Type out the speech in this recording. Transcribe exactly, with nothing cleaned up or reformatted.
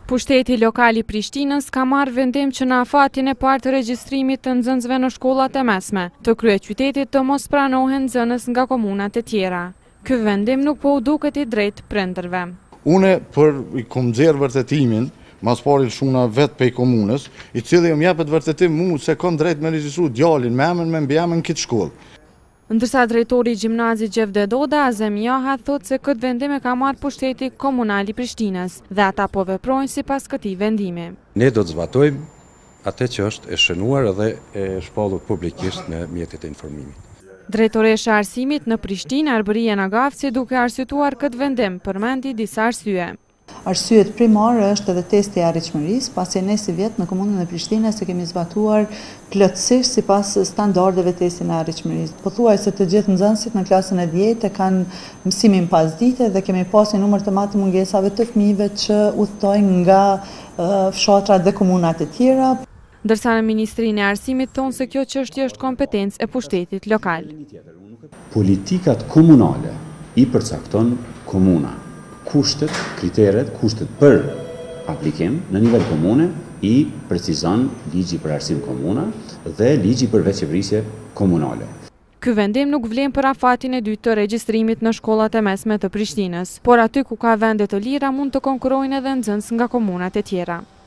Pushteti lokal i Prishtinës ka marrë vendim që në afatin e parë të regjistrimit të nxënësve në shkollat e mesme të kryeqytetit të mos pranohen nxënës nga komunat e tjera. Ky vendim nuk po u duket i drejtë prindërve. Une për i kom nxjerr vërtetimin, mas pari shuna vetë pej komunës, i cili më jepet vërtetim mu se kam drejt me regjistru djalin me emën me mbiemën këtë shkollë. Ndërsa drejtori i gjimnazit Gjevde Doda, Azem Jaha, thot se këtë vendim e ka marrë pushteti komunal i Prishtinës dhe ata po veprojnë sipas këtij vendimi. Ne do të zbatojmë atë që është e shënuar dhe e shpallur publikisht në mjetet e informimit. Drejtoresha e arsimit në Prishtinë, Arberia Nagafci, duke arsyetuar këtë vendim, përmendi disa arsye. Arsyet primare është edhe testi i arritshmërisë, pasi ne si vjet në komunën e Prishtinës e kemi zbatuar plotësisht sipas standardeve testin e arritshmërisë. Pothuajse të gjithë nxënësit në klasën e dhjetë kanë mësimin pas dite dhe kemi pasur numër të madh të mungesave të fëmijëve që udhtojnë nga uh, fshatrat dhe komunat e tjera. Ndërsa në Ministrinë e Arsimit thonë se kjo çështje është kompetencë e pushtetit lokal. Politikat komunale i përcakton komuna. Kushtet, kriteret, kushtet për aplikim në nivel komune i precizon ligji për arsim komuna dhe ligji për veçevrisje komunale. Ky vendim nuk vlen për afatin e dytë të regjistrimit në shkollat e mesme të Prishtinës, por aty ku ka vende të lira mund të konkurrojnë edhe nxënës nga komunat e tjera.